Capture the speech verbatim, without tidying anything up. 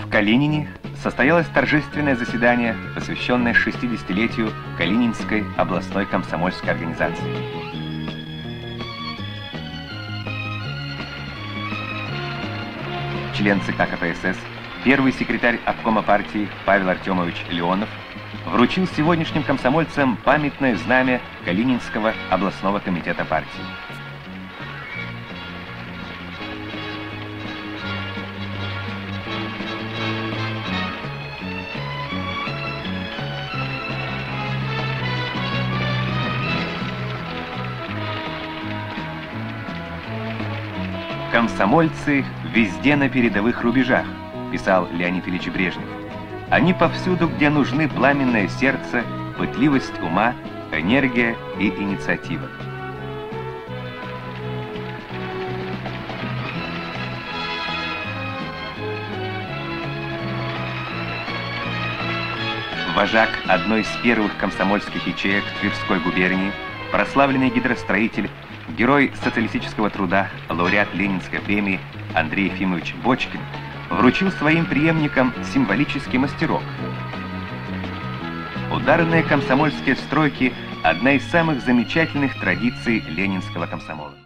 Калинине состоялось торжественное заседание, посвященное шестидесятилетию Калининской областной комсомольской организации. Член ЦК КПСС, первый секретарь обкома партии Павел Артемович Леонов вручил сегодняшним комсомольцам памятное знамя Калининского областного комитета партии. «Комсомольцы везде на передовых рубежах», — писал Леонид Ильич Брежнев. «Они повсюду, где нужны пламенное сердце, пытливость ума, энергия и инициатива». Вожак одной из первых комсомольских ячеек Тверской губернии, прославленный гидростроитель, герой социалистического труда, лауреат Ленинской премии Андрей Ефимович Бочкин вручил своим преемникам символический мастерок. Ударные комсомольские стройки – одна из самых замечательных традиций ленинского комсомола.